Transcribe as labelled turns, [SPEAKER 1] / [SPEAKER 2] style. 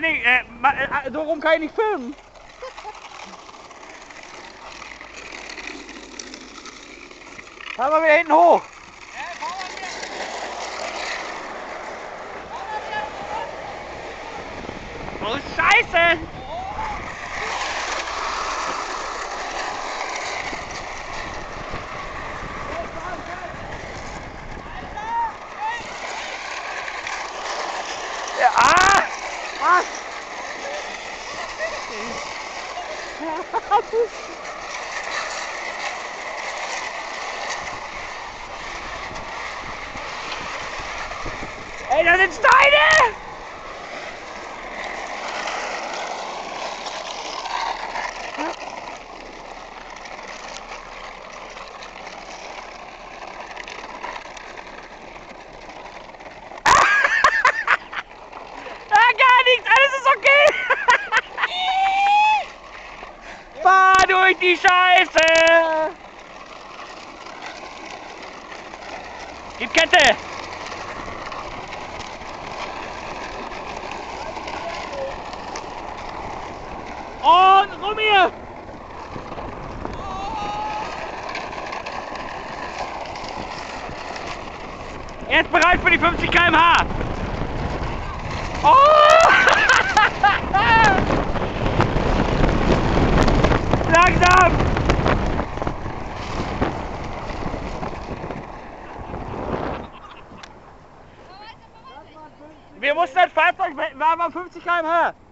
[SPEAKER 1] nicht, so rum kann ich nicht filmen. Fahren wir wieder hinten hoch. Oh Scheiße! Ja, Ey, da sind Steine! Fahr durch die Scheiße! Gib Kette! Und rum hier! Er ist bereit für die 50 km/h! Oh! Langsam! Wir mussten das Fahrzeug, wir haben 50 km/h.